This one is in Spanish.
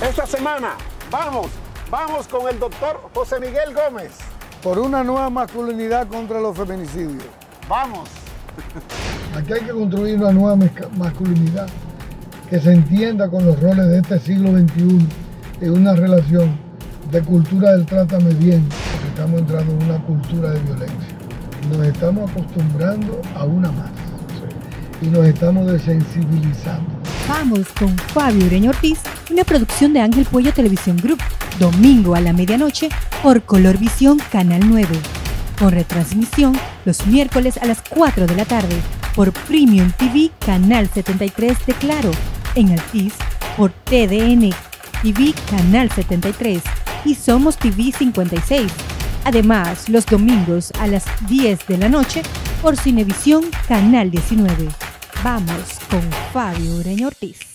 Esta semana, vamos con el doctor José Miguel Gómez. Por una nueva masculinidad contra los feminicidios. Vamos. Aquí hay que construir una nueva masculinidad que se entienda con los roles de este siglo XXI en una relación de cultura del trátame bien, porque estamos entrando en una cultura de violencia. Nos estamos acostumbrando a una más y nos estamos desensibilizando. Vamos con Fabio Ureña Ortiz, una producción de Ángel Puello Televisión Group, domingo a la medianoche por Colorvisión Canal 9, con retransmisión los miércoles a las 4 de la tarde por Premium TV Canal 73 de Claro, en Altiz por TDN TV Canal 73 y Somos TV 56. Además, los domingos a las 10 de la noche por Cinevisión Canal 19. Vamos con Fabio Ureña Ortiz.